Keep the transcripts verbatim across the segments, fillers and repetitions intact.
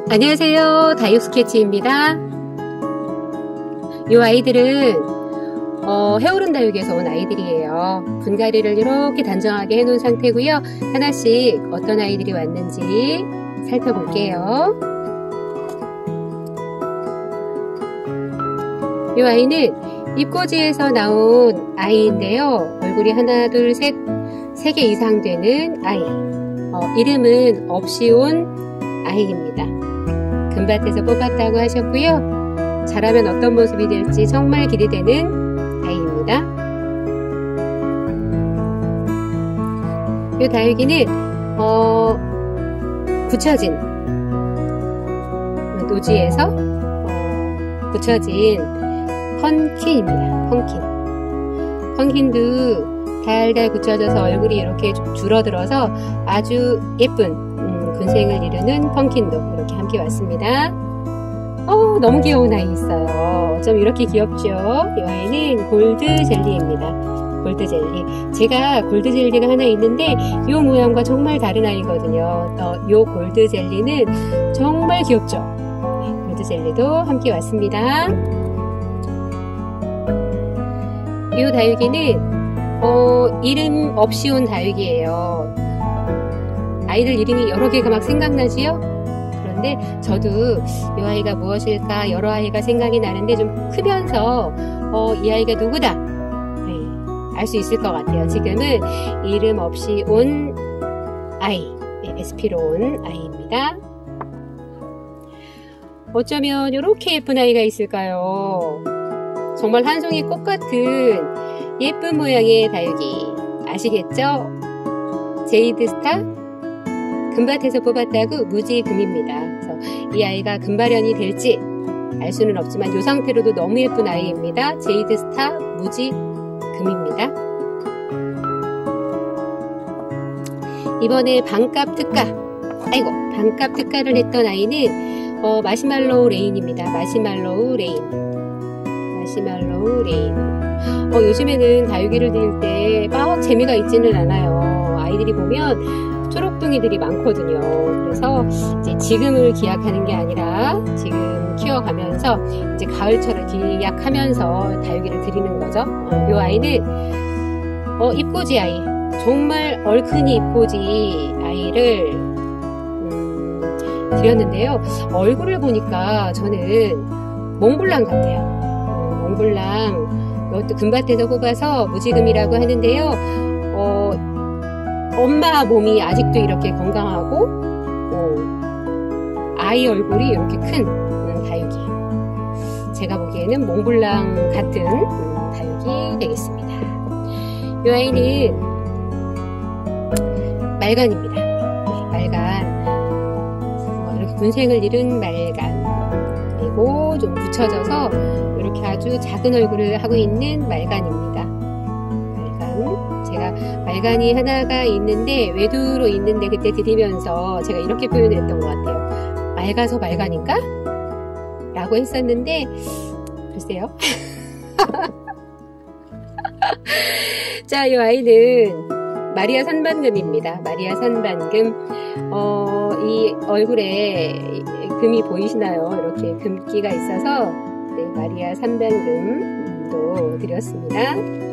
안녕하세요. 다육스케치입니다. 이 아이들은 어, 해오른 다육에서 온 아이들이에요. 분갈이를 이렇게 단정하게 해놓은 상태고요. 하나씩 어떤 아이들이 왔는지 살펴볼게요. 이 아이는 잎꽂이에서 나온 아이인데요. 얼굴이 하나, 둘, 셋, 세 개 이상 되는 아이. 어, 이름은 없이 온 아이입니다. 금밭에서 뽑았다고 하셨고요. 자라면 어떤 모습이 될지 정말 기대되는 아이입니다. 이 다육이는 어, 굳혀진 노지에서 어, 굳혀진 펀킨입니다. 펀킨. 펀킨도 달달 굳혀져서 얼굴이 이렇게 좀 줄어들어서 아주 예쁜 음, 군생을 이루는 펀킨도 이렇게 함께 왔습니다. 어, 너무 귀여운 아이 있어요. 좀 이렇게 귀엽죠? 이 아이는 골드 젤리입니다. 골드 젤리. 제가 골드 젤리가 하나 있는데 이 모양과 정말 다른 아이거든요. 어, 이 골드 젤리는 정말 귀엽죠? 네, 골드 젤리도 함께 왔습니다. 이 다육이는 어, 이름 없이 온 다육이에요. 아이들 이름이 여러 개가 막 생각나지요? 그런데 저도 이 아이가 무엇일까 여러 아이가 생각이 나는데 좀 크면서 어, 이 아이가 누구다 네, 알 수 있을 것 같아요. 지금은 이름 없이 온 아이, 네, 에스피로 온 아이입니다. 어쩌면 이렇게 예쁜 아이가 있을까요? 정말 한 송이 꽃 같은 예쁜 모양의 다육이 아시겠죠? 제이드스타 금밭에서 뽑았다고 무지금입니다. 그래서 이 아이가 금발현이 될지 알 수는 없지만 이 상태로도 너무 예쁜 아이입니다. 제이드스타 무지금입니다. 이번에 반값 특가 아이고 반값 특가를 했던 아이는 어, 마시말로우 레인입니다. 마시말로우 레인 마시말로우 레인 어, 요즘에는 다육이를 드릴 때 막 재미가 있지는 않아요. 아이들이 보면 초록둥이들이 많거든요. 그래서 이제 지금을 기약하는 게 아니라 지금 키워가면서 이제 가을철을 기약하면서 다육이를 드리는 거죠. 어, 이 아이는 어, 잎꽂이 아이, 정말 얼큰이 잎꽂이 아이를 음, 드렸는데요. 얼굴을 보니까 저는 몽블랑 같아요. 어, 몽블랑 이것도 금밭에서 뽑아서 무지금이라고 하는데요. 어, 엄마 몸이 아직도 이렇게 건강하고 어, 아이 얼굴이 이렇게 큰 음, 다육이. 제가 보기에는 몽블랑 같은 음, 다육이 되겠습니다. 이 아이는 말간입니다. 네, 말간. 어, 이렇게 군생을 이룬 말간. 그리고 좀 붙여져서 이렇게 아주 작은 얼굴을 하고 있는 말간입니다. 말간. 제가 말간이 하나가 있는데 외두로 있는데 그때 드리면서 제가 이렇게 표현했던 것 같아요. 맑아서 말간인가? 라고 했었는데 글쎄요. 자, 이 아이는 마리아 산반금입니다. 마리아 산반금. 어, 이 얼굴에 금이 보이시나요? 이렇게 금기가 있어서 네, 마리아 산반금도 드렸습니다.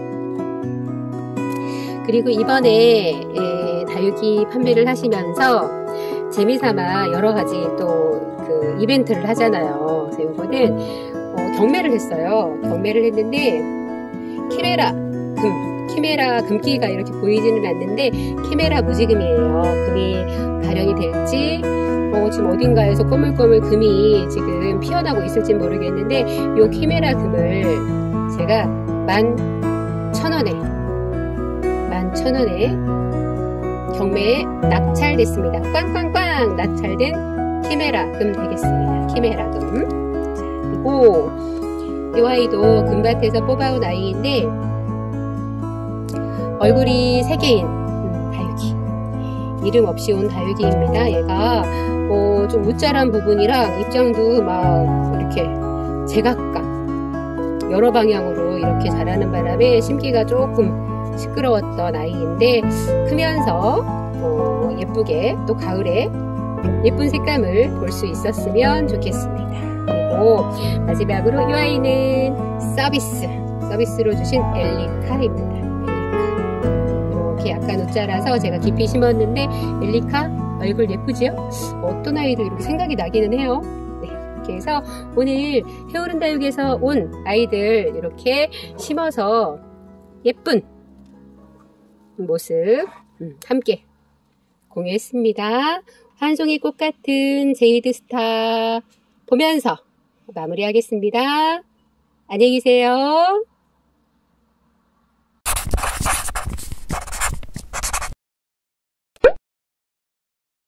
그리고 이번에 에, 다육이 판매를 하시면서 재미삼아 여러가지 또 그 이벤트를 하잖아요. 그래서 요거는 어, 경매를 했어요. 경매를 했는데 키메라 금, 키메라 금기가 이렇게 보이지는 않는데 키메라 무지금이에요. 금이 발현이 될지 어, 지금 어딘가에서 꼬물꼬물 금이 지금 피어나고 있을지 모르겠는데 요 키메라 금을 제가 만 천 원에 만 천 원에 경매에 낙찰됐습니다. 꽝꽝꽝 낙찰된 키메라 금 되겠습니다. 키메라 금. 자, 그리고 이 아이도 금밭에서 뽑아온 아이인데 얼굴이 세 개인 음, 다육이. 이름 없이 온 다육이입니다. 얘가 어, 좀 우짜란 부분이랑 입장도 막 이렇게 제각각 여러 방향으로 이렇게 자라는 바람에 심기가 조금 시끄러웠던 아이인데 크면서 어, 예쁘게 또 가을에 예쁜 색감을 볼 수 있었으면 좋겠습니다. 그리고 마지막으로 이 아이는 서비스, 서비스로 주신 엘리카입니다. 엘리카. 이렇게 약간 옷자라서 제가 깊이 심었는데 엘리카 얼굴 예쁘지요? 어떤 아이들 이렇게 생각이 나기는 해요. 네, 이렇게 해서 오늘 해오른 다육에서 온 아이들 이렇게 심어서 예쁜 모습 함께 공유했습니다. 한 송이 꽃 같은 제이드스타 보면서 마무리하겠습니다. 안녕히 계세요.